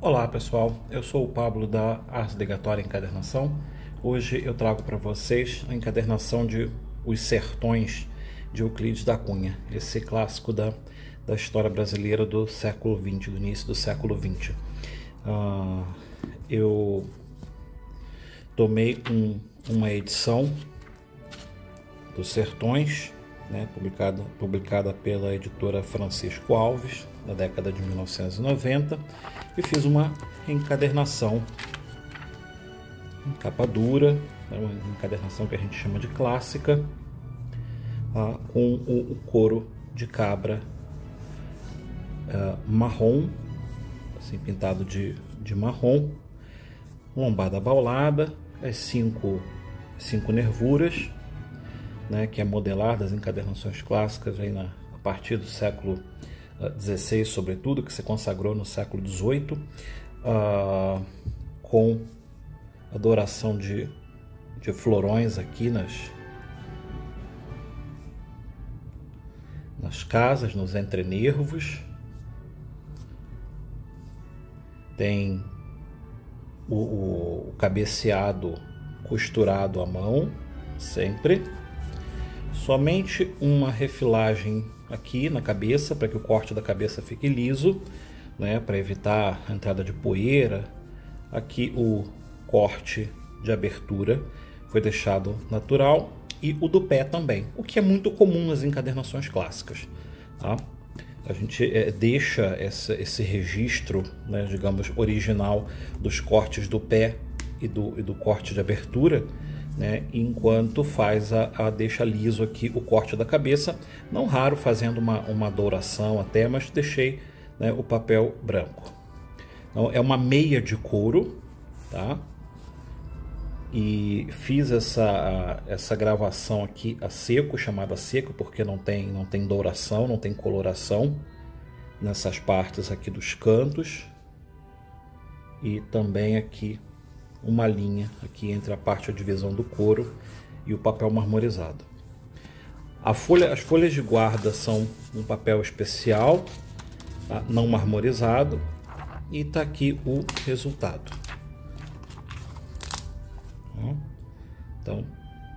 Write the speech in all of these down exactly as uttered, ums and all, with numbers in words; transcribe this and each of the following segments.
Olá pessoal, eu sou o Pablo da Arte Ligatória Encadernação. Hoje eu trago para vocês a encadernação de Os Sertões de Euclides da Cunha, esse clássico da, da história brasileira do século vinte, do início do século vinte. Uh, eu tomei um, uma edição dos Sertões, né, publicada, publicada pela editora Francisco Alves, na década de mil novecentos e noventa, e fiz uma encadernação em capa dura, uma encadernação que a gente chama de clássica, ah, com o, o couro de cabra ah, marrom, assim, pintado de, de marrom, lombada abaulada, as cinco, cinco nervuras, né, que é modelar das encadernações clássicas aí na, a partir do século dezesseis, sobretudo, que se consagrou no século dezoito, uh, com adoração de, de florões aqui nas, nas casas, nos entrenervos. Tem o, o, o cabeceado costurado à mão, sempre. Somente uma refilagem aqui na cabeça, para que o corte da cabeça fique liso, né, para evitar a entrada de poeira. Aqui o corte de abertura foi deixado natural, e o do pé também, o que é muito comum nas encadernações clássicas, tá? A gente é, deixa essa, esse registro, né, digamos, original dos cortes do pé e do, e do corte de abertura, né, enquanto faz a, a deixa liso aqui o corte da cabeça, não raro fazendo uma, uma douração até, mas deixei, né, o papel branco. Então é uma meia de couro, tá? E fiz essa, essa gravação aqui a seco, chamada a seco, porque não tem, não tem douração, não tem coloração nessas partes aqui dos cantos, e também aqui uma linha aqui entre a parte de divisão do couro e o papel marmorizado. A folha, as folhas de guarda são um papel especial, tá? Não marmorizado, e está aqui o resultado. Então,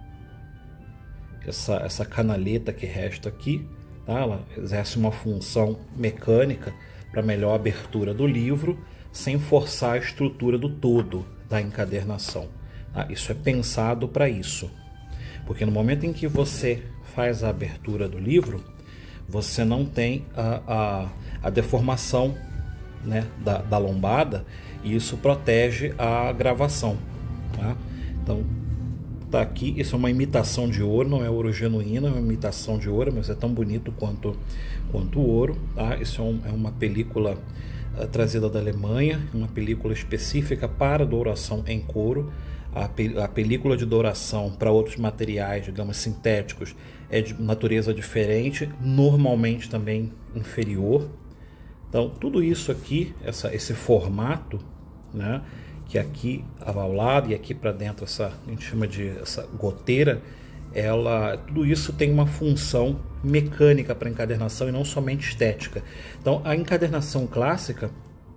essa, essa canaleta que resta aqui, tá? Ela exerce uma função mecânica para melhor abertura do livro, sem forçar a estrutura do todo da encadernação. Ah, isso é pensado para isso, porque no momento em que você faz a abertura do livro, você não tem a, a, a deformação, né, da, da lombada, e isso protege a gravação, tá? Então tá aqui, isso é uma imitação de ouro, não é ouro genuíno, é uma imitação de ouro, mas é tão bonito quanto, quanto o ouro, tá? Isso é, um, é uma película trazida da Alemanha, uma película específica para douração em couro. A, pe a película de douração para outros materiais, digamos, sintéticos, é de natureza diferente, normalmente também inferior. Então, tudo isso aqui, essa, esse formato, né, que aqui abaulado e aqui para dentro, essa, a gente chama de essa goteira, ela, tudo isso tem uma função mecânica para encadernação e não somente estética. Então a encadernação clássica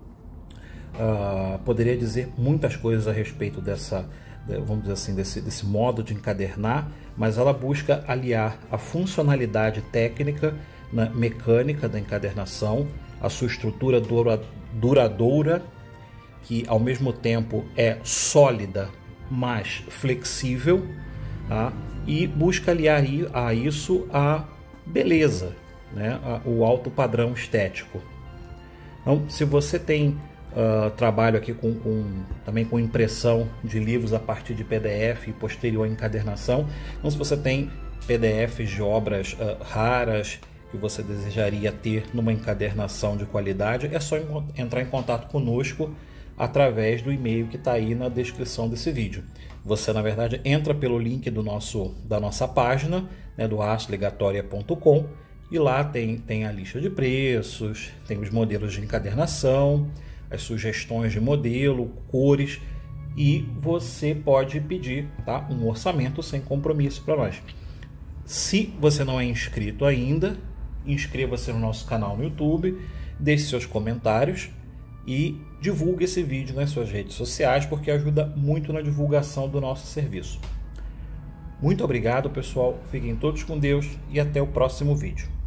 uh, poderia dizer muitas coisas a respeito dessa, vamos dizer assim, desse, desse modo de encadernar, mas ela busca aliar a funcionalidade técnica, né, mecânica da encadernação, a sua estrutura dura, duradoura, que ao mesmo tempo é sólida, mas flexível, tá? E busca aliar a isso a beleza, né? O alto padrão estético. Então, se você tem uh, trabalho aqui com, com, também com impressão de livros a partir de P D F e posterior encadernação, então se você tem P D Fs de obras uh, raras que você desejaria ter numa encadernação de qualidade, é só entrar em contato conosco através do e-mail que está aí na descrição desse vídeo. Você, na verdade, entra pelo link do nosso, da nossa página, né, do arte ligatória ponto com, e lá tem, tem a lista de preços, tem os modelos de encadernação, as sugestões de modelo, cores, e você pode pedir, tá, um orçamento sem compromisso para nós. Se você não é inscrito ainda, inscreva-se no nosso canal no YouTube, deixe seus comentários, e divulgue esse vídeo nas suas redes sociais, porque ajuda muito na divulgação do nosso serviço. Muito obrigado, pessoal. Fiquem todos com Deus e até o próximo vídeo.